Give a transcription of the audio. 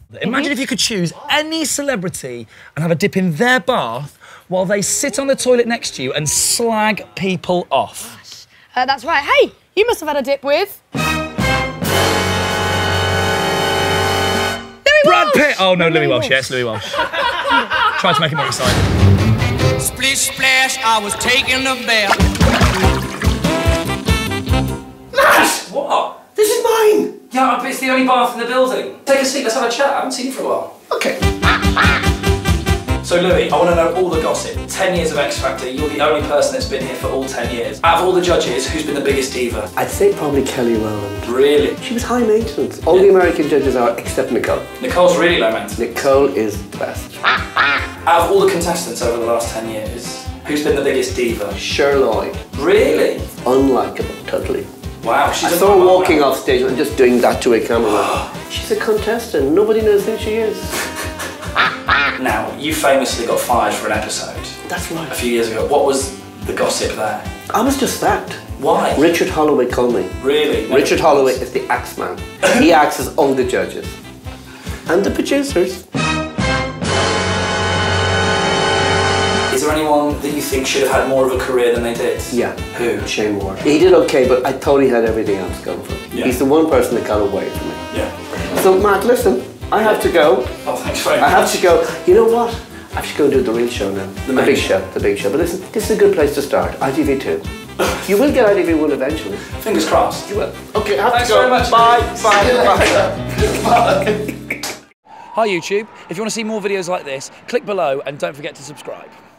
Imagine if you could choose any celebrity and have a dip in their bath while they sit on the toilet next to you and slag people off. That's right. Hey, you must have had a dip with... Brad Pitt! Oh, no, Louis Walsh. Yes, Louis Walsh. Try to make it more exciting. Splish splash, I was taking a bath. Matt! What? This is mine! Yeah, but it's the only bath in the building. Take a seat, let's have a chat. I haven't seen you for a while. Okay. So, Louis, I want to know all the gossip. 10 years of X Factor, you're the only person that's been here for all 10 years. Out of all the judges, who's been the biggest diva? I'd say probably Kelly Rowland. Really? She was high maintenance. All the American judges are, except Nicole. Nicole's really low maintenance. Nicole is the best. Out of all the contestants over the last 10 years, who's been the biggest diva? Cher Lloyd. Really? Unlikable, totally. Wow, she's I saw her walking off stage and just doing that to a camera. She's a contestant. Nobody knows who she is. Now, you famously got fired for an episode. That's right. A few years ago. What was the gossip there? I was just sacked. Why? Richard Holloway called me. Really? Richard Holloway is the Axeman. He acts as all the judges. And the producers. Is there anyone that you think should have had more of a career than they did? Yeah. Who? Shane Warne. He did okay, but I thought he had everything else going for him. Yeah. He's the one person that got away from me. Yeah. So, Matt, listen. I have to go. Oh, thanks very much. I have to go. You know what? I should go and do the real show now. The big show. The big show. But listen, this is a good place to start. ITV2. You will get ITV1 eventually. Fingers crossed. You will. Okay, I have Thanks to go. very much. Bye. Bye. Bye. Hi YouTube, if you want to see more videos like this, click below and don't forget to subscribe.